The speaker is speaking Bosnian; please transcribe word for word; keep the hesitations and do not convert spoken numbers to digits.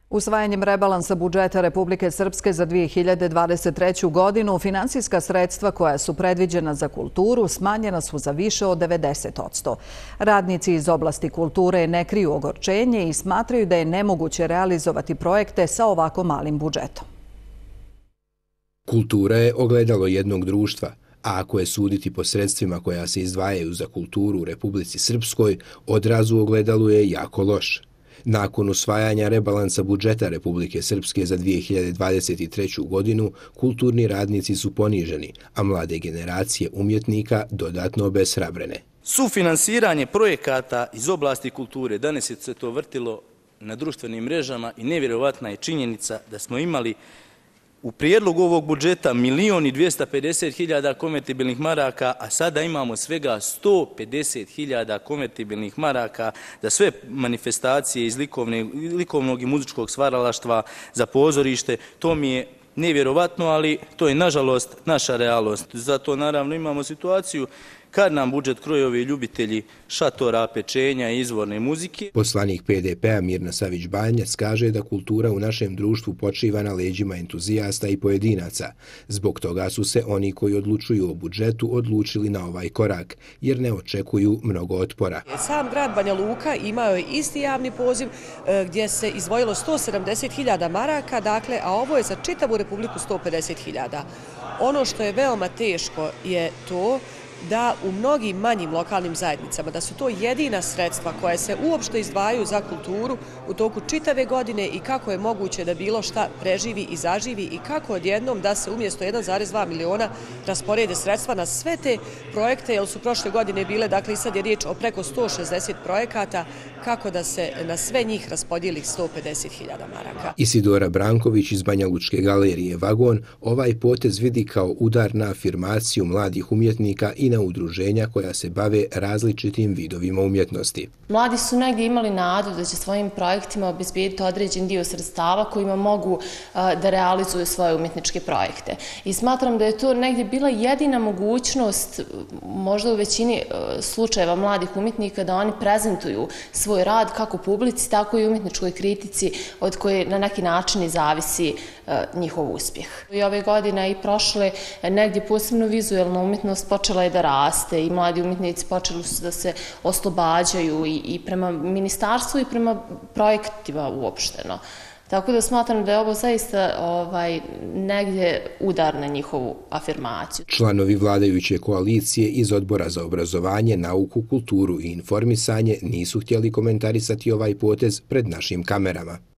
Usvajanjem rebalansa budžeta Republike Srpske za dvije hiljade dvadeset treću. godinu finansijska sredstva koja su predviđena za kulturu smanjena su za više od devedeset posto. Radnici iz oblasti kulture ne kriju ogorčenje i smatraju da je nemoguće realizovati projekte sa ovako malim budžetom. Kultura je ogledalo jednog društva, a ako je suditi po sredstvima koja se izdvajaju za kulturu u Republici Srpskoj, odraz u ogledalu je jako loš. Nakon usvajanja rebalansa budžeta Republike Srpske za dvije hiljade dvadeset treću. godinu, kulturni radnici su poniženi, a mlade generacije umjetnika dodatno obeshrabrene. Sufinansiranje projekata iz oblasti kulture, danas je se to vrtilo na društvenim mrežama i nevjerovatna je činjenica da smo imali u prijedlogu ovog budžeta milion i dvjesto pedeset hiljada konvertibilnih maraka, a sada imamo svega sto pedeset hiljada konvertibilnih maraka za sve manifestacije iz likovne, likovnog i muzičkog stvaralaštva za pozorište. To mi je nevjerovatno, ali to je nažalost naša realnost. Zato naravno imamo situaciju kad nam budžet kroje ovi ljubitelji šatora, pečenja i izvorne muzike. Poslanik P D P-a Mirna Savić-Banjac kaže da kultura u našem društvu počiva na leđima entuzijasta i pojedinaca. Zbog toga su se oni koji odlučuju o budžetu odlučili na ovaj korak, jer ne očekuju mnogo otpora. Sam grad Banja Luka imao je isti javni poziv gdje se izdvojilo sto sedamdeset hiljada maraka, dakle, a ovo je za čitavu Republiku sto pedeset hiljada. Ono što je veoma teško je to da u mnogim manjim lokalnim zajednicama, da su to jedina sredstva koja se uopšte izdvajaju za kulturu u toku čitave godine i kako je moguće da bilo šta preživi i zaživi i kako odjednom da se umjesto jedan zarez dva miliona rasporede sredstva na sve te projekte, jer su prošle godine bile, dakle i sad je riječ o preko sto šezdeset projekata, kako da se na sve njih raspodijeli sto pedeset hiljada maraka. Isidora Branković iz Banja Lučke galerije Vagon ovaj potez vidi kao udar na afirmaciju mladih umjetnika i na udruženja koja se bave različitim vidovima umjetnosti. Mladi su negdje imali nadu da će svojim projektima obezbijediti određen dio sredstava kojima mogu da realizuju svoje umjetničke projekte. I smatram da je to negdje bila jedina mogućnost, možda u većini slučajeva mladih umjetnika, da oni prezentuju svoj rad kako publici, tako i umjetničkoj kritici od koje na neki način i zavisi njihov uspjeh. I ove godine i prošle negdje posebno vizualna umjetnost počela je da raste i mladi umjetnici počeli su da se oslobađaju i, i prema ministarstvu i prema projektima uopšteno. Tako da smatram da je ovo zaista ovaj, negdje udar na njihovu afirmaciju. Članovi vladajuće koalicije iz Odbora za obrazovanje, nauku, kulturu i informisanje nisu htjeli komentarisati ovaj potez pred našim kamerama.